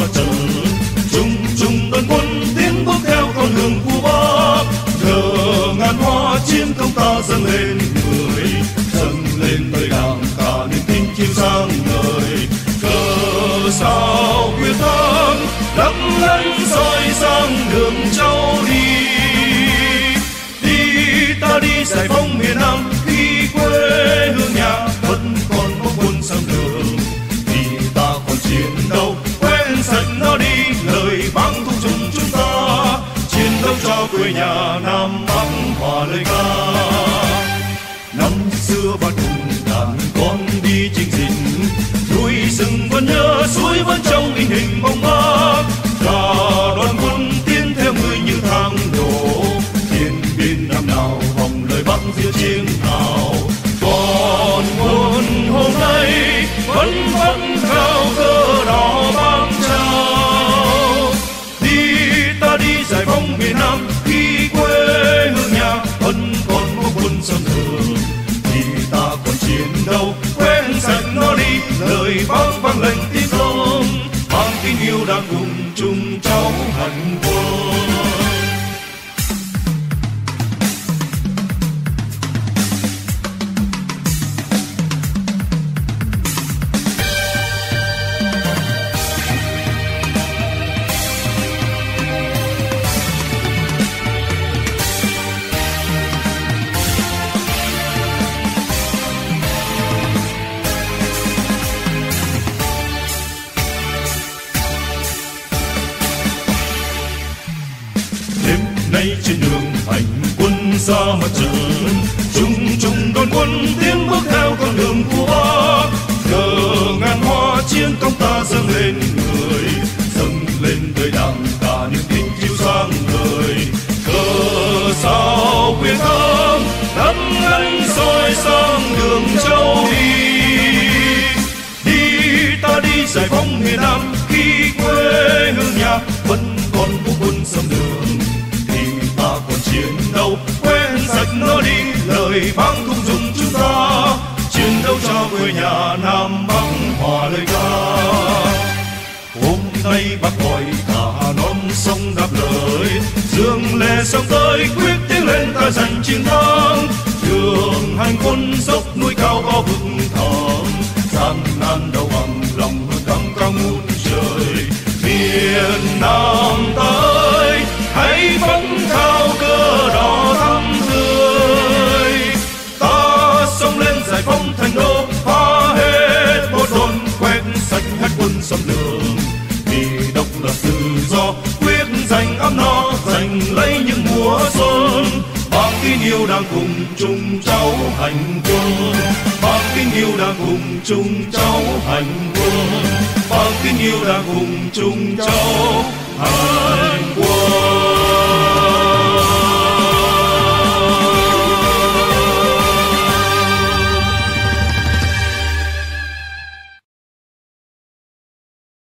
mặt trận. Chung chung đoàn quân tiến bước theo con đường của Bác, thờ ngàn hoa chiến công ta dâng lên người, dâng lên tới Đảng cả niềm tin chiếu sáng ngời. Cờ sao quyết thắng lấp lánh soi sáng đường châu đi, đi ta đi giải phóng miền Nam. Khi quê hương nhà vẫn còn có quân sang đường, thì ta còn chiến đấu quên sạch nó đi lời bác thúc giục chúng ta, chiến đấu cho quê nhà Nam Bắc hòa lời ca. Năm xưa bạn cùng đàn con đi chinh dịch, núi rừng vẫn nhớ suối vẫn trong in hình bóng Bác. Cả đoàn quân tiến theo người như thang đổ, thiên biên năm nào vòng lời Bác diệu chiến hào. Còn quân hôm nay vẫn vẫn khao cờ đỏ vang trao, đi ta đi giải phóng miền Nam. Khi quê hương nhà vẫn còn có quân xâm lược, thì ta còn chiến đấu quên sạch nó đi lời Bác vang lệnh tiến công, mang tình yêu đang cùng chung cháu hành quân. Nay trên đường hành quân ra mặt trận, chung chung đoàn quân tiến bước theo con đường của Bác. Cờ ngàn hoa chiến công ta dâng lên người, dâng lên đời Đảng cả niềm tin chiếu sáng ngời. Cờ sao quyết thắng lấp lánh soi sáng đường châu đi, đi ta đi giải phóng miền Nam. Khi quê hương nhà vẫn còn có quân xâm lược, còn chiến đấu quên sạch nó đi lời Bác thúc giục chúng ta, chiến đấu cho quê nhà Nam Bắc hòa lời ca. Hôm nay Bác gọi cả non sông đáp lời, dương lệ sông tới quyết tiến lên ta giành chiến thắng. Đường hành quân dốc núi cao có vực thẳm, gian nan đầu bằng lòng hơn căng cao ngút trời. Miền Nam tới hãy vẫn khao cờ đỏ thắm tươi, ta xông lên giải phóng thành đô, phá hết một đồn quét sạch hết quân xâm lược. Vì độc lập tự do quyết giành ấm no, giành lấy những mùa xuân. Bác kính yêu đang cùng chung cháu hành quân, bác kính yêu đang cùng chung cháu hành quân, bác kính yêu đang cùng chung cháu hành quân.